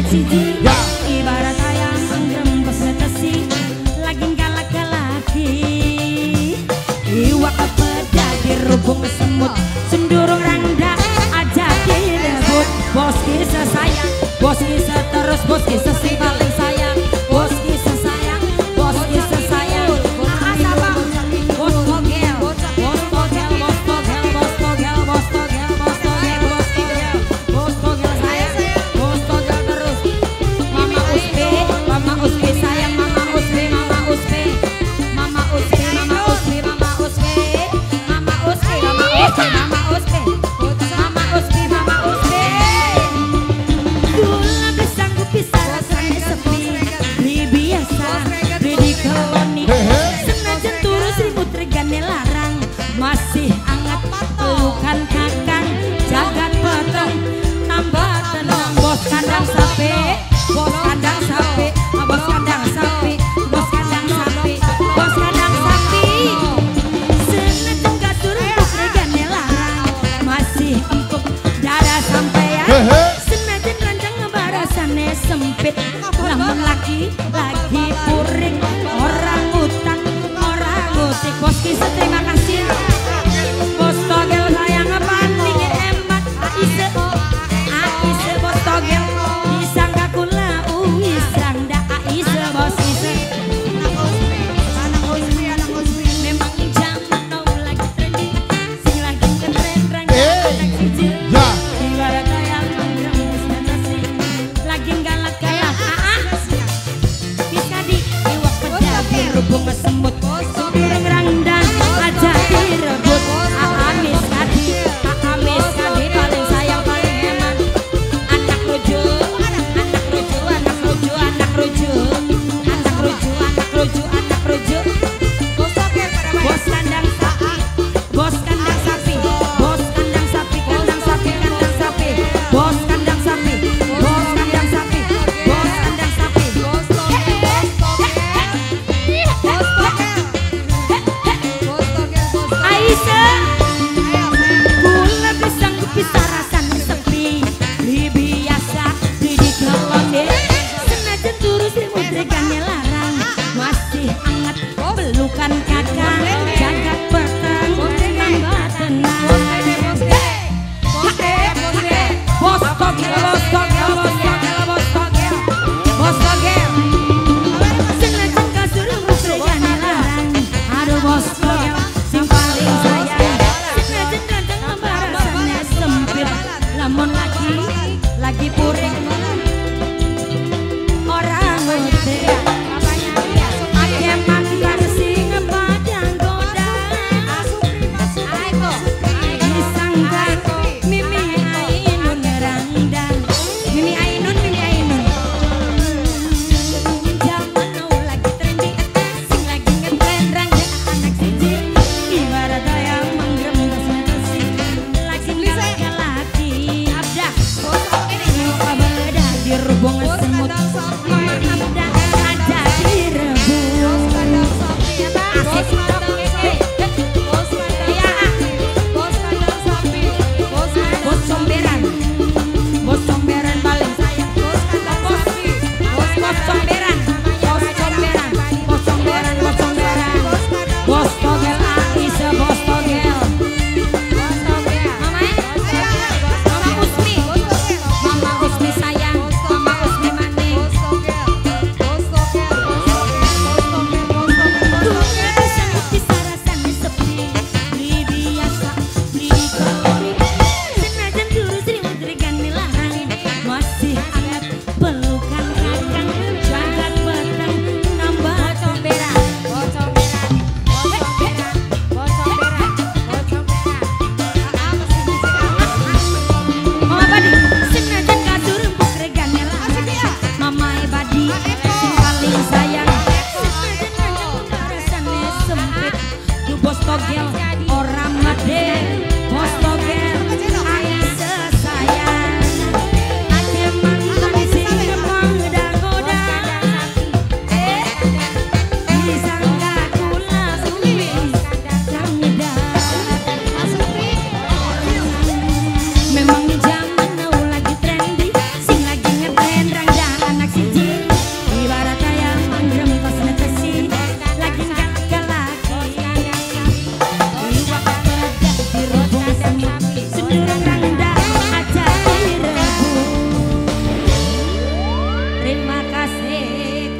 siji Ya. ibarat ayam mengrembes netesi lagi galak-galaki iwak kepeda dirubung semut sendurung randa aja direbut bos kisah sayang bos kisah terus bos kisah si paling sayang bos kisah sayang bos kisah sayang apa bos togel bos togel bos togel bos togel bos togel bos togel bos togel bos togel sayang bos togel terus mama uspe sayang mama uspe mama uspe mama uspe mama uspe mama uspe mama uspe mama uspe mama uspe mama uspe mama uspe gula bersanggup bisa rasanya sepi beli biasa beli di koloni senajan turun ribut regane larang masih anget pelukan kakang jagat peteng tambah tenang bos kandang sapi bos kandang sapi bos kandang sapi bos kandang sapi bos kandang sapi senajan gak turun ribut regane larang masih empuk dada sampean senajan ranjang ngebarasannya sempit lamun lagi puring orang utang orang utik bos kisah terima kasih bos togel sayang apaan nih emat aise bos togel disangka kula uisang da aise bos kisah memang zaman now lagi trending sing lagi ngetren anak kecil Ya. ibarat ayam mengrembes netesi lagi galak-galak bisa di iwak peda dirubung semut sendurung randang aja direbut amis kadi paling sayang paling eman anak ruju anak ruju anak ruju anak ruju anak ruju anak ruju anak ruju bos kandang sapi bos kandang sapi bos kandang sapi kandang sapi kandang sapi bos kandang sapi bos kandang sapi bos kandang sapi Aisyah gula bersanggup bisa rasanya sepi beli biasa beli di koloni senajan turun ribut regane larang masih anget pelukan kakang jagat peteng tambah tenang bos togel bos togel bos togel bos togel bos togel senajan kasur ribut regane larang aduh bos togel sing paling sayang senajan kadang ngebarasannya sempit lamun lagi puring orang utik ake mantar sing padang goda disangka mimi ainun randang mimi ainun zaman now lagi trending sing lagi ngetren randang anak siji ibarat ayam mengrembes netesi lagi galak-galaki abdah iwak beda dirubung semut mama abdah aja direbut asik bos comberan paling sayang bos comberan bos togel Aisyah bos togel mama usmi sayang mama usmi kasih